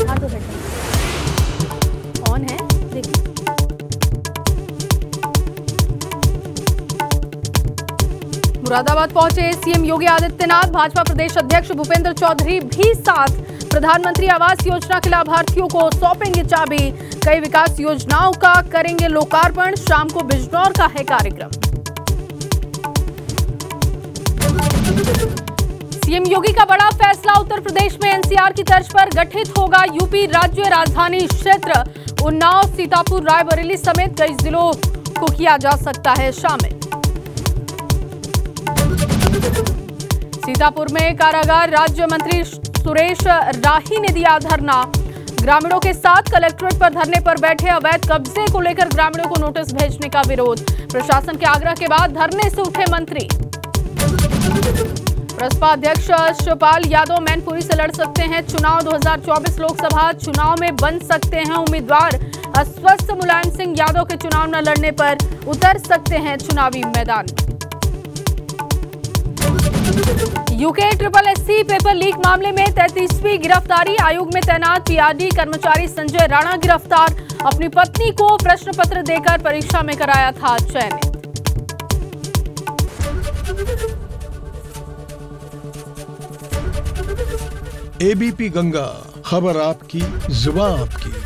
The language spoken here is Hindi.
हाँ तो ऑन है, देखिए। मुरादाबाद पहुंचे सीएम योगी आदित्यनाथ, भाजपा प्रदेश अध्यक्ष भूपेंद्र चौधरी भी साथ। प्रधानमंत्री आवास योजना के लाभार्थियों को सौंपेंगे चाबी, कई विकास योजनाओं का करेंगे लोकार्पण। शाम को बिजनौर का है कार्यक्रम। सीएम योगी का बड़ा फैसला, उत्तर प्रदेश में एनसीआर की तर्ज पर गठित होगा यूपी राज्य राजधानी क्षेत्र। उन्नाव, सीतापुर, रायबरेली समेत कई जिलों को किया जा सकता है शामिल। सीतापुर में कारागार राज्य मंत्री सुरेश राही ने दिया धरना। ग्रामीणों के साथ कलेक्ट्रेट पर धरने पर बैठे। अवैध कब्जे को लेकर ग्रामीणों को नोटिस भेजने का विरोध। प्रशासन के आग्रह के बाद धरने से उठे मंत्री। प्रसपा अध्यक्ष शिवपाल यादव मैनपुरी से लड़ सकते हैं चुनाव। 2024 लोकसभा चुनाव में बन सकते हैं उम्मीदवार। अस्वस्थ मुलायम सिंह यादव के चुनाव न लड़ने पर उतर सकते हैं चुनावी मैदान में। यूके SSC पेपर लीक मामले में 33वीं गिरफ्तारी। आयोग में तैनात पीआरडी कर्मचारी संजय राणा गिरफ्तार। अपनी पत्नी को प्रश्न पत्र देकर परीक्षा में कराया था चयनित। एबीपी गंगा, खबर आपकी, जुबान आपकी।